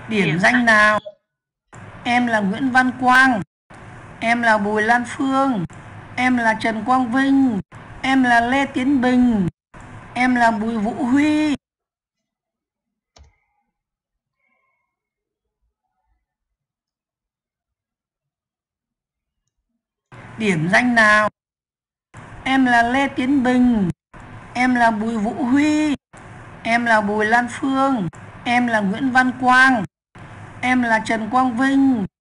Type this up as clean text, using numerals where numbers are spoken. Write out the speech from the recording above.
Điểm danh nào. Em là Nguyễn Văn Quang. Em là Bùi Lan Phương. Em là Trần Quang Vinh. Em là Lê Tiến Bình. Em là Bùi Vũ Huy. Điểm danh nào. Em là Lê Tiến Bình. Em là Bùi Vũ Huy. Em là Bùi Lan Phương. Em là Nguyễn Văn Quang. Em là Trần Quang Vinh.